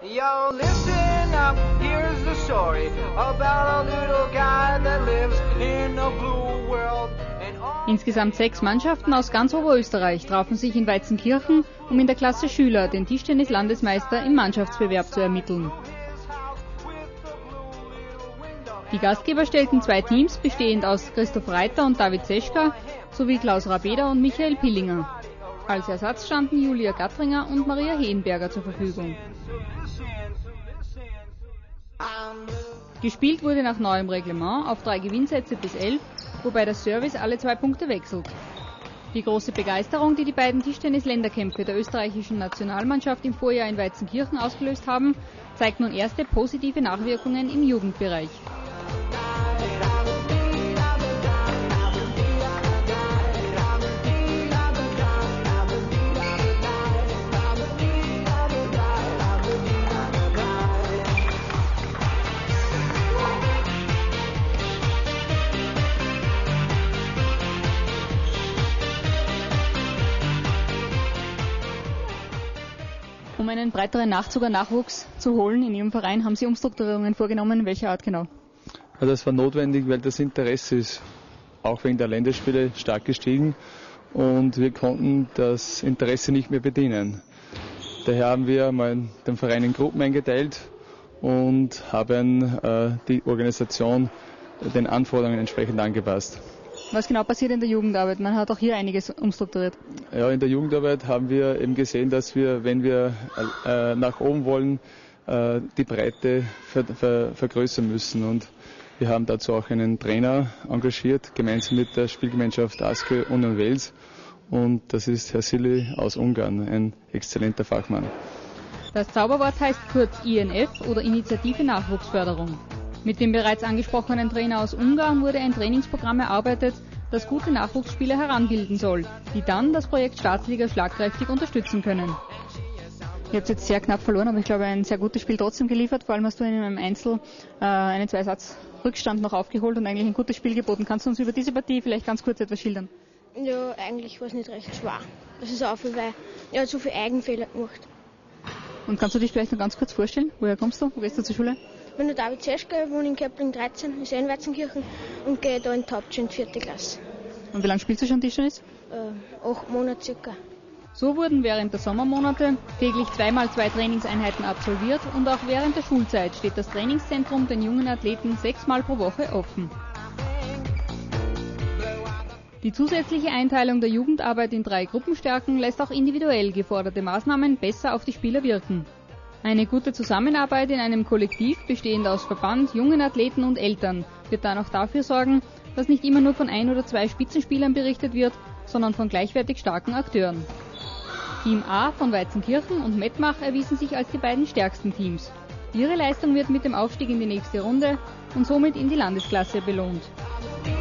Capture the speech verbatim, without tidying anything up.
Yo, listen up, here's the story about a little guy that lives in a blue world. Insgesamt sechs Mannschaften aus ganz Oberösterreich trafen sich in Weizenkirchen, um in der Klasse Schüler den Tischtennis-Landesmeister im Mannschaftsbewerb zu ermitteln. Die Gastgeber stellten zwei Teams, bestehend aus Christoph Reiter und David Zeschka, sowie Klaus Rabeder und Michael Pillinger. Als Ersatz standen Julia Gattringer und Maria Henberger zur Verfügung. Gespielt wurde nach neuem Reglement auf drei Gewinnsätze bis elf, wobei der Service alle zwei Punkte wechselt. Die große Begeisterung, die die beiden Tischtennis-Länderkämpfe der österreichischen Nationalmannschaft im Vorjahr in Weizenkirchen ausgelöst haben, zeigt nun erste positive Nachwirkungen im Jugendbereich. Um einen breiteren Nachzug an Nachwuchs zu holen in Ihrem Verein, haben Sie Umstrukturierungen vorgenommen. Welcher Art genau? Ja, das war notwendig, weil das Interesse ist auch wegen der Länderspiele stark gestiegen und wir konnten das Interesse nicht mehr bedienen. Daher haben wir mal den Verein in Gruppen eingeteilt und haben äh, die Organisation den Anforderungen entsprechend angepasst. Was genau passiert in der Jugendarbeit? Man hat auch hier einiges umstrukturiert. Ja, in der Jugendarbeit haben wir eben gesehen, dass wir, wenn wir äh, nach oben wollen, äh, die Breite ver, ver, vergrößern müssen. Und wir haben dazu auch einen Trainer engagiert, gemeinsam mit der Spielgemeinschaft Askö und Wels. Und das ist Herr Silli aus Ungarn, ein exzellenter Fachmann. Das Zauberwort heißt kurz I N F oder Initiative Nachwuchsförderung. Mit dem bereits angesprochenen Trainer aus Ungarn wurde ein Trainingsprogramm erarbeitet, das gute Nachwuchsspieler heranbilden soll, die dann das Projekt Staatsliga schlagkräftig unterstützen können. Ihr habt jetzt sehr knapp verloren, aber ich glaube ein sehr gutes Spiel trotzdem geliefert. Vor allem hast du in einem Einzel äh, einen Zweisatz-Rückstand noch aufgeholt und eigentlich ein gutes Spiel geboten. Kannst du uns über diese Partie vielleicht ganz kurz etwas schildern? Ja, eigentlich war es nicht recht schwer. Das ist auch viel, weil er hat so viele Eigenfehler gemacht. Und kannst du dich vielleicht noch ganz kurz vorstellen? Woher kommst du? Wo gehst du zur Schule? Ich bin der David Zeschka, wohne in Köppling dreizehn, ist in Weizenkirchen und gehe da in die Hauptschule in die vierte Klasse. Und wie lange spielst du schon Tischtennis? Äh, acht Monate circa. So wurden während der Sommermonate täglich zweimal zwei Trainingseinheiten absolviert und auch während der Schulzeit steht das Trainingszentrum den jungen Athleten sechsmal pro Woche offen. Die zusätzliche Einteilung der Jugendarbeit in drei Gruppenstärken lässt auch individuell geforderte Maßnahmen besser auf die Spieler wirken. Eine gute Zusammenarbeit in einem Kollektiv, bestehend aus Verband, jungen Athleten und Eltern, wird dann auch dafür sorgen, dass nicht immer nur von ein oder zwei Spitzenspielern berichtet wird, sondern von gleichwertig starken Akteuren. Team A von Weizenkirchen und Mettmach erwiesen sich als die beiden stärksten Teams. Ihre Leistung wird mit dem Aufstieg in die nächste Runde und somit in die Landesklasse belohnt.